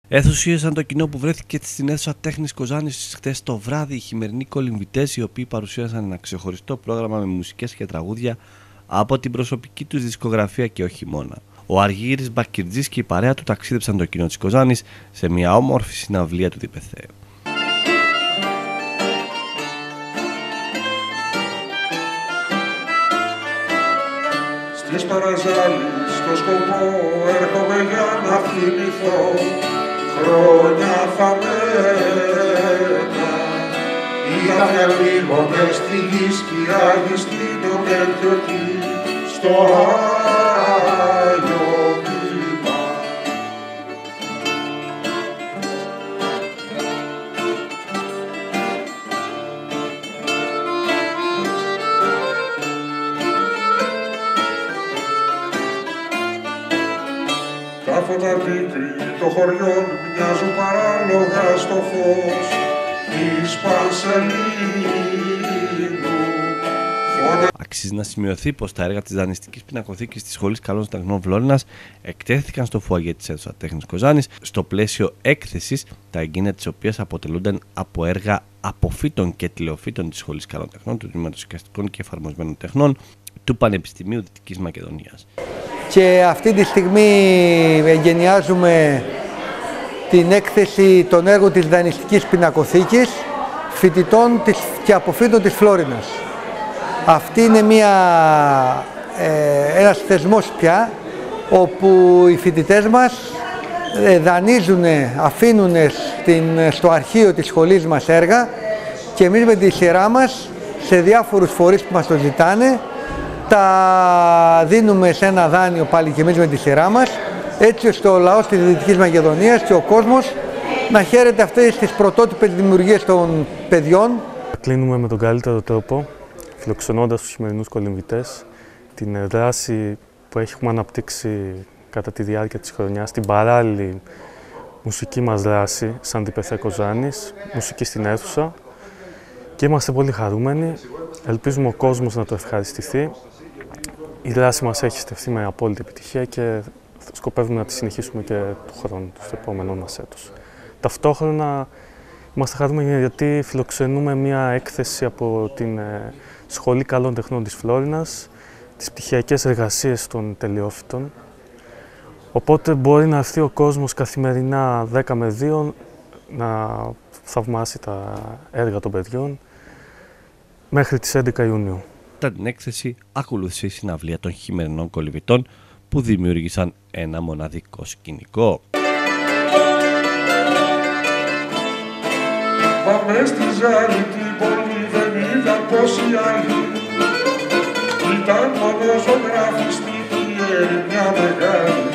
Ενθουσίασαν το κοινό που βρέθηκε στην αίθουσα Τέχνης Κοζάνης χθες το βράδυ οι χειμερινοί κολυμβητές, οι οποίοι παρουσίασαν ένα ξεχωριστό πρόγραμμα με μουσικές και τραγούδια από την προσωπική τους δισκογραφία και όχι μόνα. Ο Αργύρης Μπακυρτζής και η παρέα του ταξίδεψαν το κοινό της Κοζάνης σε μια όμορφη συναυλία του Διπεθέου. Στις παραζάλεις στο σκοπό έρχομαι για να θυμηθώ χρόνια θαμμένα. Είδαμε λίγο μες στη γη σκιάγει στην ομέτιωτη στο Άγιο Βήμα. Τα φώτα δίκρυ των χωριών μοιάζουν παράλογα στο φως της Πανσελίνου. Αξίζει να σημειωθεί πως τα έργα της δανειστικής πινακοθήκης της Σχολής Καλών Τεχνών Φλόρινας εκτέθηκαν στο φουαγέ της αίθουσας Τέχνης Κοζάνης στο πλαίσιο έκθεσης, τα εγκίνητα της οποίας αποτελούνταν από έργα αποφύτων και τηλεοφύτων της Σχολής Καλών Τεχνών, του Τμήματος Εικαστικών και Εφαρμοσμένων Τεχνών του Πανεπιστημίου Δυτικής Μακεδονίας. Και αυτή τη στιγμή εγκαινιάζουμε την έκθεση των έργων της δανειστικής πινακοθήκης φοιτητών και αποφύτων της Φλόρινας. Αυτή είναι ένας θεσμός πια, όπου οι φοιτητές μας δανείζουν, αφήνουν στο αρχείο της σχολής μας έργα και εμείς με τη σειρά μας σε διάφορους φορείς που μας το ζητάνε τα δίνουμε σε ένα δάνειο πάλι και εμείς με τη σειρά μας, έτσι ώστε ο λαός της Δυτικής Μακεδονίας και ο κόσμος να χαίρεται αυτές τις πρωτότυπες δημιουργίες των παιδιών. Κλείνουμε με τον καλύτερο τρόπο, φιλοξενώντας τους χειμερινούς κολυμβητές, την δράση που έχουμε αναπτύξει κατά τη διάρκεια της χρονιάς, την παράλληλη μουσική μας δράση σαν Διπεθέ Κοζάνης, μουσική στην αίθουσα, και είμαστε πολύ χαρούμενοι. Ελπίζουμε ο κόσμος να το ευχαριστηθεί. Η δράση μας έχει στεφθεί με απόλυτη επιτυχία και σκοπεύουμε να τη συνεχίσουμε και του χρόνου, στο επόμενό μας έτος. Ταυτόχρονα είμαστε χαρούμενοι γιατί φιλοξενούμε μια έκθεση από την Σχολή Καλών Τεχνών της Φλόρινας, τις πτυχιακές εργασίες των τελειόφοιτων. Οπότε μπορεί να έρθει ο κόσμος καθημερινά 10 με 2 να θαυμάσει τα έργα των παιδιών μέχρι τις 11 Ιουνίου. Μετά την έκθεση ακολούθησε η συναυλία των χειμερινών κολυμβητών που δημιούργησαν ένα μοναδικό σκηνικό. Πάμε στη Ζάλη την πόλη, δεν είδα πόσοι άλλοι. Ήταν μόνο ζωγράφοι στη ερημιά μεγάλη.